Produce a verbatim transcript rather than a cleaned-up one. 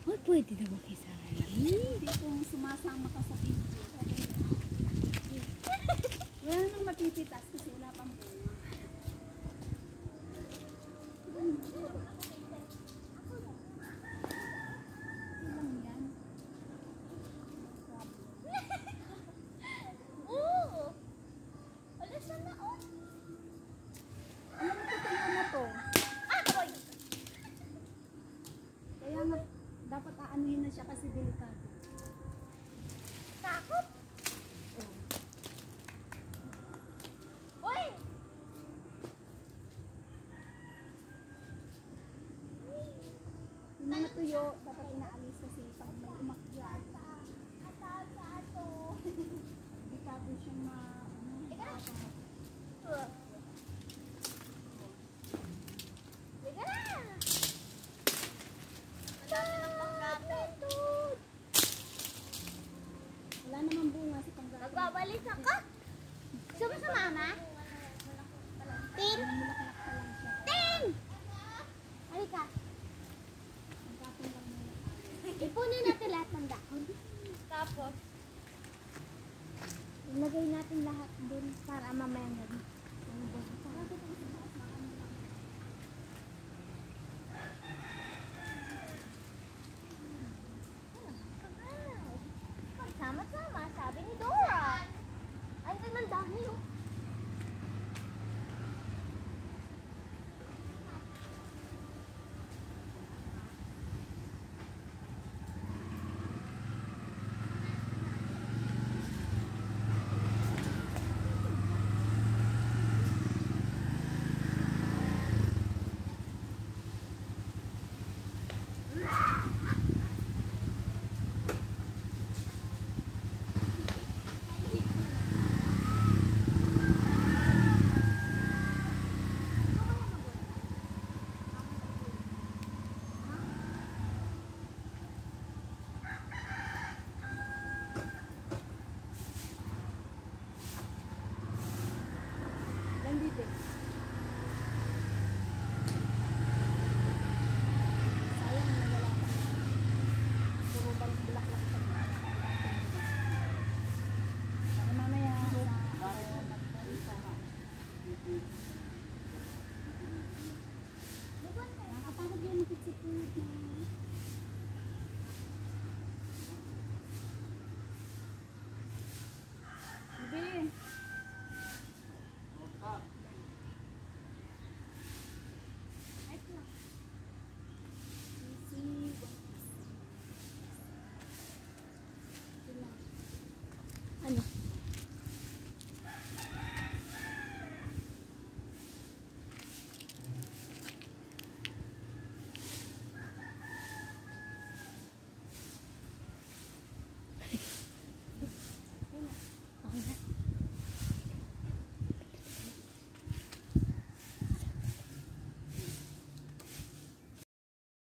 Hoy, pwede na makisama. Hindi kung sumasama ka sa video. Wala nang mapipitas kasi wala pang bunga. Ilang yan? Oo! Alas na na, oh! Ano na tutuyo na to? Ah, boy! Kaya nga, dapat aanuhin na siya kasi delikado. Takot! Uy! Yung mga tuyo, dapat inaalis kasi pag may umakyat. Delikado siyang ma... Ano, makakapag- Liga na! Ang dami ng panggamit. Wala namang bunga sa panggabi. Magbabalik ako? Gusto mo sa mama? Tin! Namulaklak pa lang siya. Tin! Halika. Pagkapon lang muna. Ipunin natin lahat ng dahon. Tapos? Ilagay natin lahat dun para mamaya na rin. Sama-sama, sabi ni Dora. Ay, ang dami oh.